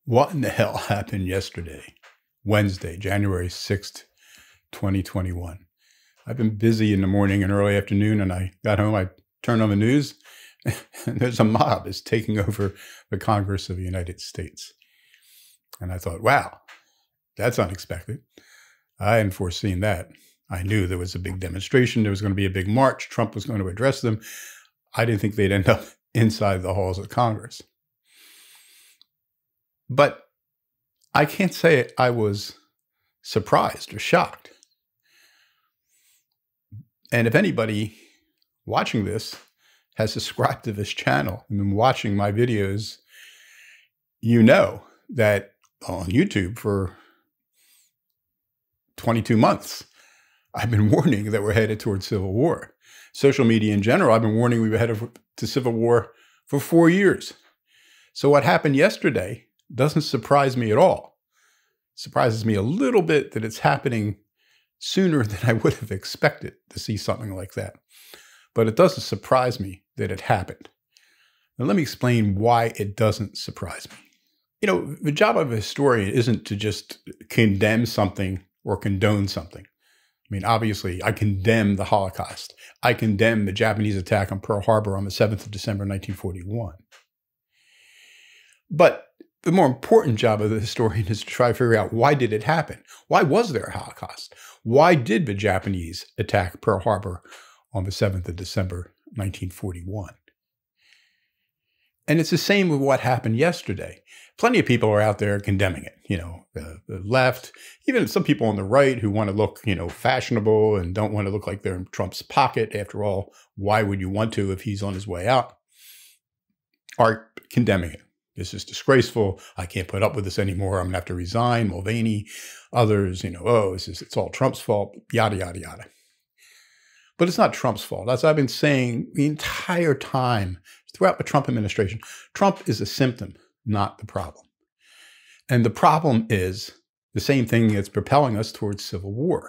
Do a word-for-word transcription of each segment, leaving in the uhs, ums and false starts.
What in the hell happened yesterday, Wednesday, January sixth, twenty twenty-one? I've been busy in the morning and early afternoon, and I got home, I turned on the news, and there's a mob is taking over the Congress of the United States. And I thought, wow, that's unexpected. I hadn't foreseen that. I knew there was a big demonstration. There was going to be a big march. Trump was going to address them. I didn't think they'd end up inside the halls of Congress. But I can't say I was surprised or shocked. And if anybody watching this has subscribed to this channel and been watching my videos, you know that on YouTube for twenty-two months, I've been warning that we're headed towards civil war. Social media in general, I've been warning we were headed to civil war for four years. So what happened yesterday doesn't surprise me at all. It surprises me a little bit that it's happening sooner than I would have expected to see something like that. But it doesn't surprise me that it happened. Now let me explain why it doesn't surprise me. You know, the job of a historian isn't to just condemn something or condone something. I mean, obviously, I condemn the Holocaust. I condemn the Japanese attack on Pearl Harbor on the seventh of December, nineteen forty-one. But the more important job of the historian is to try to figure out, why did it happen? Why was there a Holocaust? Why did the Japanese attack Pearl Harbor on the seventh of December, nineteen forty-one? And it's the same with what happened yesterday. Plenty of people are out there condemning it. You know, the, the left, even some people on the right who want to look, you know, fashionable and don't want to look like they're in Trump's pocket. After all, why would you want to if he's on his way out? Are condemning it. This is disgraceful. I can't put up with this anymore. I'm going to have to resign. Mulvaney, others, you know, oh, it's, just, it's all Trump's fault, yada, yada, yada. But it's not Trump's fault. As I've been saying the entire time throughout the Trump administration, Trump is a symptom, not the problem. And the problem is the same thing that's propelling us towards civil war.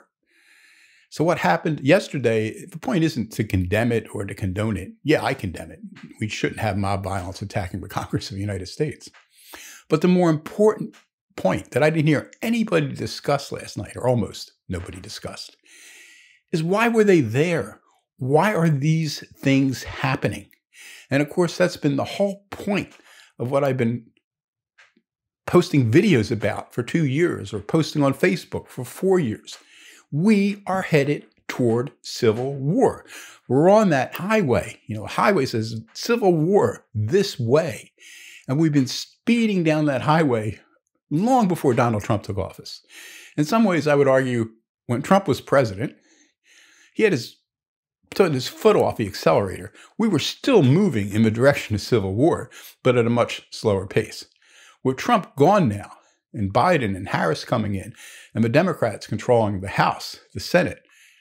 So what happened yesterday, the point isn't to condemn it or to condone it. Yeah, I condemn it. We shouldn't have mob violence attacking the Congress of the United States. But the more important point that I didn't hear anybody discuss last night, or almost nobody discussed, is why were they there? Why are these things happening? And of course, that's been the whole point of what I've been posting videos about for two years or posting on Facebook for four years. We are headed toward civil war. We're on that highway. You know, the highway says civil war this way. And we've been speeding down that highway long before Donald Trump took office. In some ways, I would argue when Trump was president, he had his, put his foot off the accelerator. We were still moving in the direction of civil war, but at a much slower pace. With Trump gone now, and Biden and Harris coming in, and the Democrats controlling the House, the Senate,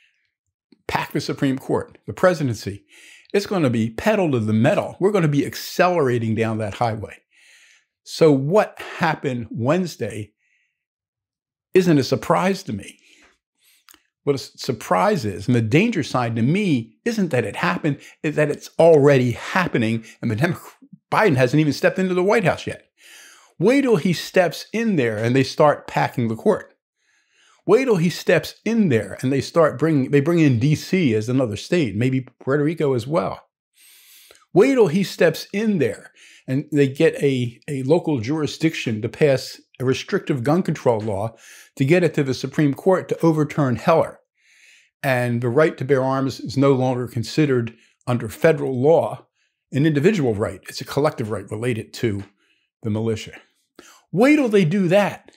pack the Supreme Court, the presidency, it's going to be pedal to the metal. We're going to be accelerating down that highway. So what happened Wednesday isn't a surprise to me. What a surprise is, and the danger side to me isn't that it happened, is that it's already happening, and the Democrat, Biden hasn't even stepped into the White House yet. Wait till he steps in there and they start packing the court. Wait till he steps in there and they start bringing, they bring in D C as another state, maybe Puerto Rico as well. Wait till he steps in there and they get a, a local jurisdiction to pass a restrictive gun control law to get it to the Supreme Court to overturn Heller. And the right to bear arms is no longer considered under federal law an individual right. It's a collective right related to the militia. Wait till they do that.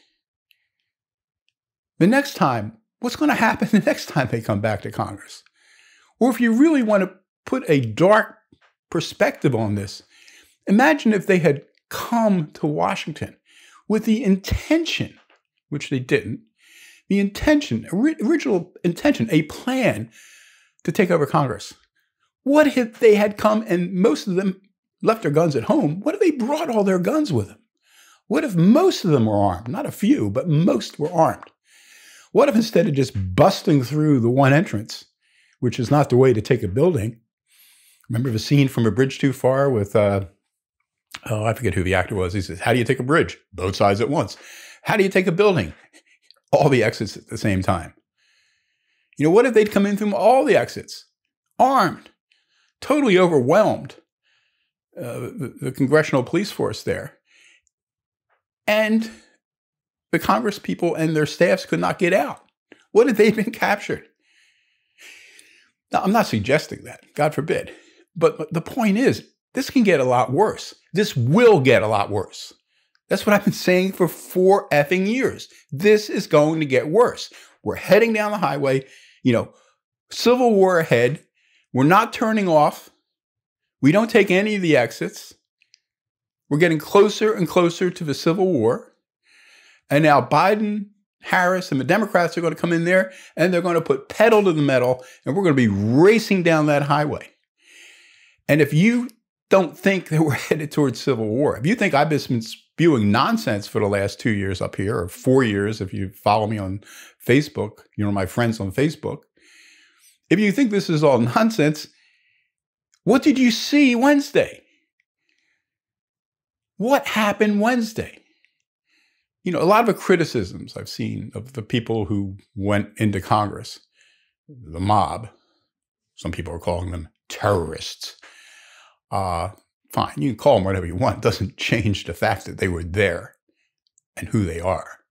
The next time, what's going to happen the next time they come back to Congress? Or if you really want to put a dark perspective on this, imagine if they had come to Washington with the intention, which they didn't, the intention, original intention, a plan to take over Congress. What if they had come and most of them left their guns at home? What if they brought all their guns with them? What if most of them were armed? Not a few, but most were armed. What if instead of just busting through the one entrance, which is not the way to take a building, remember the scene from A Bridge Too Far with uh, Oh, I forget who the actor was. He says, how do you take a bridge? Both sides at once. How do you take a building? All the exits at the same time. You know, what if they'd come in from all the exits, armed, totally overwhelmed, uh, the, the congressional police force there, and the Congress people and their staffs could not get out? What if they'd been captured? Now, I'm not suggesting that, God forbid. But the point is, this can get a lot worse. This will get a lot worse. That's what I've been saying for four effing years. This is going to get worse. We're heading down the highway, you know, civil war ahead. We're not turning off. We don't take any of the exits. We're getting closer and closer to the Civil War. And now Biden, Harris, and the Democrats are going to come in there and they're going to put pedal to the metal and we're going to be racing down that highway. And if you don't think that we're headed towards civil war, if you think I've been spewing nonsense for the last two years up here, or four years if you follow me on Facebook, you know, my friends on Facebook, if you think this is all nonsense, what did you see Wednesday? What happened Wednesday? You know, a lot of the criticisms I've seen of the people who went into Congress, the mob, some people are calling them terrorists. Uh, fine, you can call them whatever you want. It doesn't change the fact that they were there and who they are.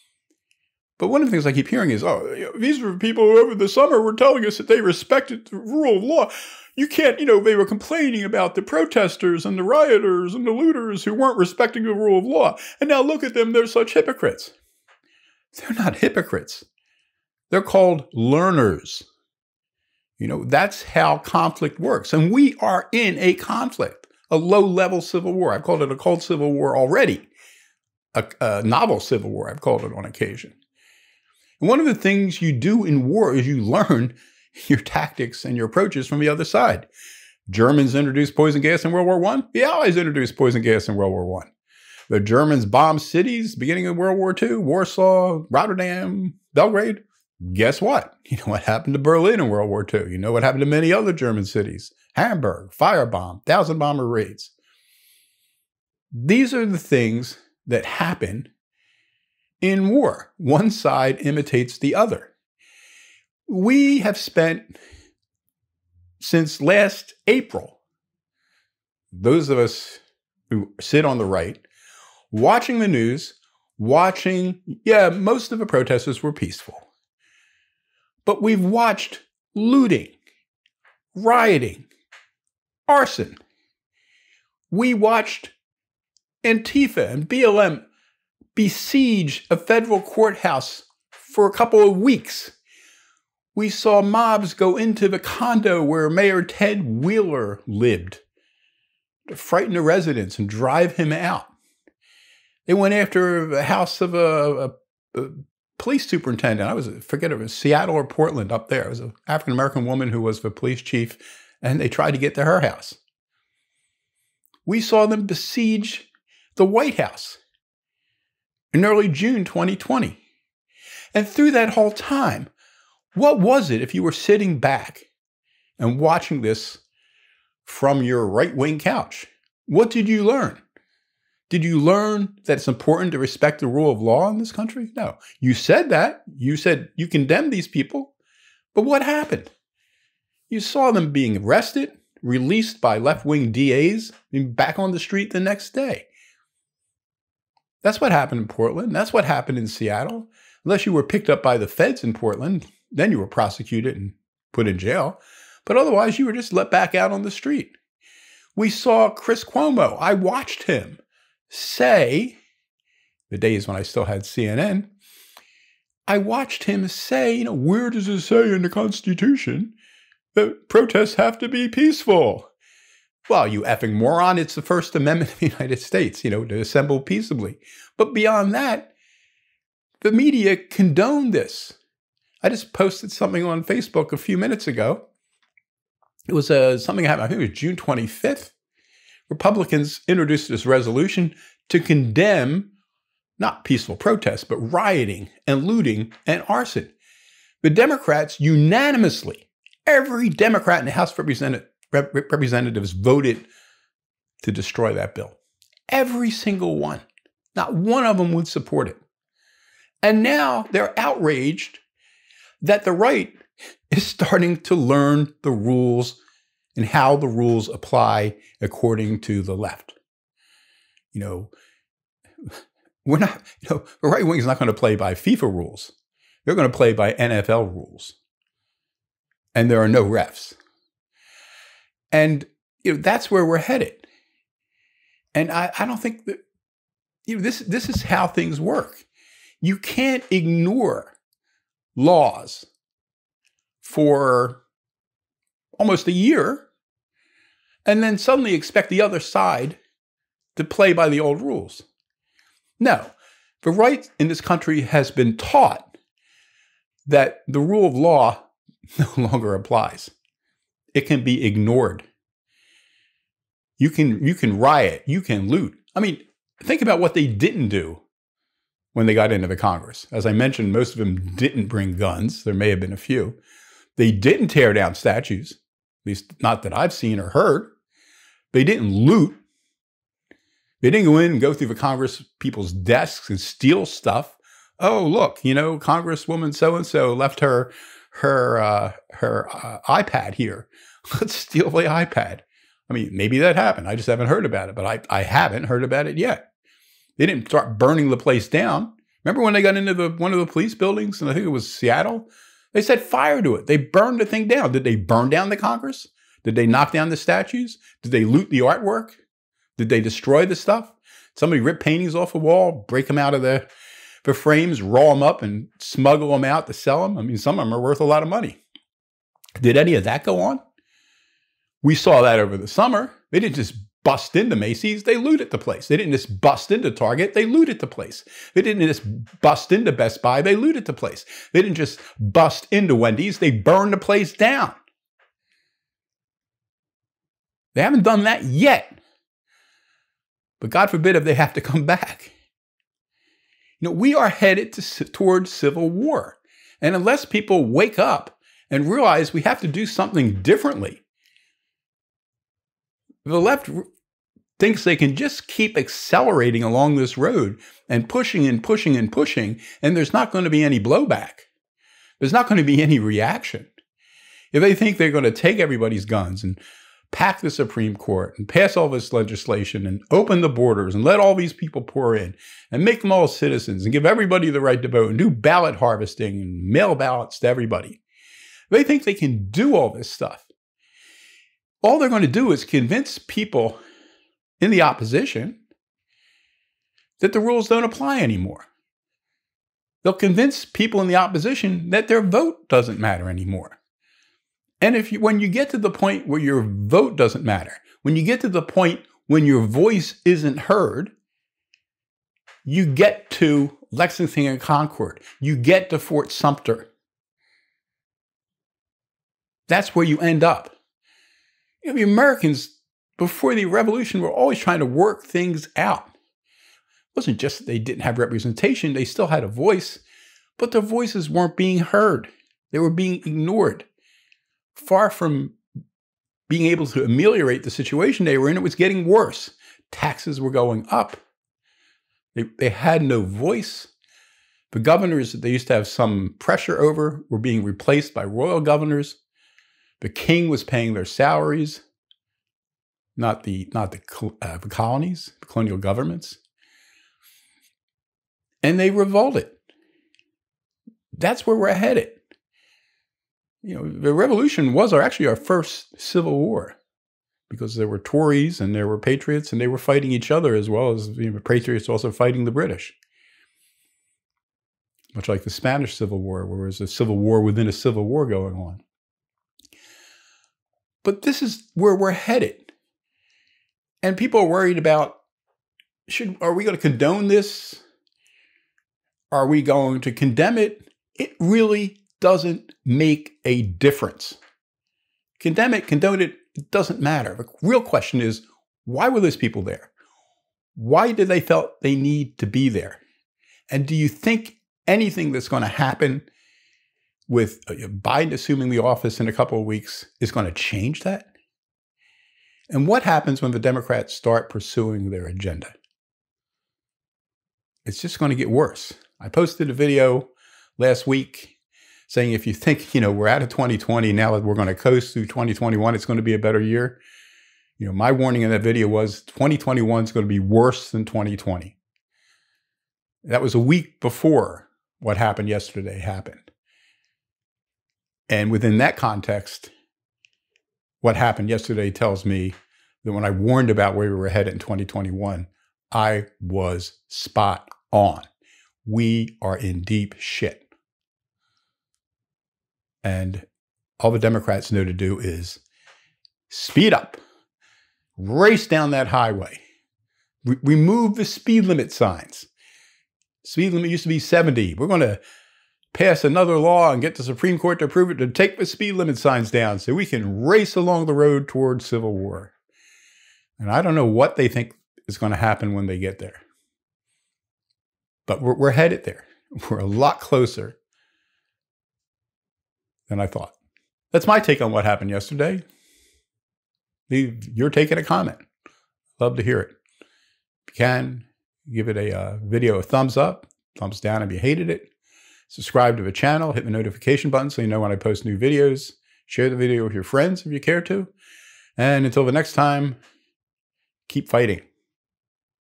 But one of the things I keep hearing is, oh, you know, these were people who over the summer were telling us that they respected the rule of law. You can't, you know, they were complaining about the protesters and the rioters and the looters who weren't respecting the rule of law. And now look at them, they're such hypocrites. They're not hypocrites. They're called learners. You know, that's how conflict works. And we are in a conflict, a low-level civil war. I've called it a cold civil war already, a, a novel civil war, I've called it on occasion. And one of the things you do in war is you learn your tactics and your approaches from the other side. Germans introduced poison gas in World War One. The Allies introduced poison gas in World War One. The Germans bombed cities beginning of World War Two, Warsaw, Rotterdam, Belgrade. Guess what? You know what happened to Berlin in World War Two. You know what happened to many other German cities. Hamburg, firebomb, thousand bomber raids. These are the things that happen in war. One side imitates the other. We have spent, since last April, those of us who sit on the right, watching the news, watching, yeah, most of the protesters were peaceful. But we've watched looting, rioting, arson. We watched Antifa and B L M besiege a federal courthouse for a couple of weeks. We saw mobs go into the condo where Mayor Ted Wheeler lived to frighten the residents and drive him out. They went after the house of a, a, a police superintendent. I was, I forget if it was Seattle or Portland up there. It was an African-American woman who was the police chief, and they tried to get to her house. We saw them besiege the White House in early June twenty twenty. And through that whole time, what was it if you were sitting back and watching this from your right-wing couch? What did you learn? Did you learn that it's important to respect the rule of law in this country? No. You said that. You said you condemned these people. But what happened? You saw them being arrested, released by left-wing D As, and back on the street the next day. That's what happened in Portland. That's what happened in Seattle. Unless you were picked up by the feds in Portland, then you were prosecuted and put in jail. But otherwise, you were just let back out on the street. We saw Chris Cuomo. I watched him say, the days when I still had C N N, I watched him say, you know, where does it say in the Constitution that protests have to be peaceful? Well, you effing moron, it's the First Amendment of the United States, you know, to assemble peaceably. But beyond that, the media condoned this. I just posted something on Facebook a few minutes ago. It was uh, something happened, I think it was June twenty-fifth. Republicans introduced this resolution to condemn not peaceful protests, but rioting and looting and arson. The Democrats unanimously, every Democrat in the House of Represent- Rep- Representatives voted to destroy that bill. Every single one. Not one of them would support it. And now they're outraged that the right is starting to learn the rules and how the rules apply according to the left. You know, we're not, you know, the right wing is not going to play by FIFA rules. They're going to play by N F L rules. And there are no refs. And, you know, that's where we're headed. And I, I don't think that, you know, this, this is how things work. You can't ignore laws for almost a year and then suddenly expect the other side to play by the old rules. No, the right in this country has been taught that the rule of law no longer applies. It can be ignored. You can, you can riot, you can loot. I mean, think about what they didn't do when they got into the Congress. As I mentioned, most of them didn't bring guns. There may have been a few. They didn't tear down statues, at least not that I've seen or heard. They didn't loot. They didn't go in and go through the Congress people's desks and steal stuff. Oh, look, you know, Congresswoman so-and-so left her her uh, her uh, iPad here. Let's steal the iPad. I mean, maybe that happened. I just haven't heard about it, but I, I haven't heard about it yet. They didn't start burning the place down. Remember when they got into the one of the police buildings, and I think it was Seattle? They set fire to it. They burned the thing down. Did they burn down the Congress? Did they knock down the statues? Did they loot the artwork? Did they destroy the stuff? Somebody rip paintings off a wall, break them out of the, the frames, roll them up, and smuggle them out to sell them? I mean, some of them are worth a lot of money. Did any of that go on? We saw that over the summer. They didn't just bust into Macy's, they looted the place. They didn't just bust into Target, they looted the place. They didn't just bust into Best Buy, they looted the place. They didn't just bust into Wendy's, they burned the place down. They haven't done that yet. But God forbid if they have to come back. You know, we are headed to, towards civil war. And unless people wake up and realize we have to do something differently, the left thinks they can just keep accelerating along this road and pushing and pushing and pushing, and there's not going to be any blowback. There's not going to be any reaction. If they think they're going to take everybody's guns and pack the Supreme Court and pass all this legislation and open the borders and let all these people pour in and make them all citizens and give everybody the right to vote and do ballot harvesting and mail ballots to everybody, they think they can do all this stuff. All they're going to do is convince people in the opposition that the rules don't apply anymore. They'll convince people in the opposition that their vote doesn't matter anymore. And if you, when you get to the point where your vote doesn't matter, when you get to the point when your voice isn't heard, you get to Lexington and Concord. You get to Fort Sumter. That's where you end up. You know, the Americans, before the revolution, were always trying to work things out. It wasn't just that they didn't have representation, they still had a voice, but their voices weren't being heard. They were being ignored. Far from being able to ameliorate the situation they were in, it was getting worse. Taxes were going up. They, they had no voice. The governors that they used to have some pressure over were being replaced by royal governors. The king was paying their salaries, not the, not the, uh, the colonies, the colonial governments. And they revolted. That's where we're headed. You know, the revolution was our, actually our first civil war, because there were Tories and there were patriots and they were fighting each other, as well as, you know, the patriots also fighting the British. Much like the Spanish Civil War, where there was a civil war within a civil war going on. But this is where we're headed. And people are worried about, should, are we going to condone this? Are we going to condemn it? It really doesn't make a difference. Condemn it, condone it, it doesn't matter. The real question is, why were those people there? Why did they felt they need to be there? And do you think anything that's going to happen with Biden assuming the office in a couple of weeks is going to change that? And what happens when the Democrats start pursuing their agenda? it's just going to get worse. I posted a video last week saying if you think, you know, we're out of twenty twenty, now we're going to coast through twenty twenty-one, it's going to be a better year. You know, my warning in that video was twenty twenty-one is going to be worse than twenty twenty. That was a week before what happened yesterday happened. And within that context, what happened yesterday tells me that when I warned about where we were headed in twenty twenty-one, I was spot on. We are in deep shit. And all the Democrats know to do is speed up, race down that highway, Re- remove the speed limit signs. Speed limit used to be seventy. We're going to pass another law and get the Supreme Court to approve it to take the speed limit signs down so we can race along the road towards civil war. And I don't know what they think is going to happen when they get there. But we're, we're headed there. We're a lot closer than I thought. That's my take on what happened yesterday. Leave your take in a comment. Love to hear it. If you can, give it a uh, video a thumbs up, thumbs down if you hated it. Subscribe to the channel, hit the notification button so you know when I post new videos. Share the video with your friends if you care to. And until the next time, keep fighting.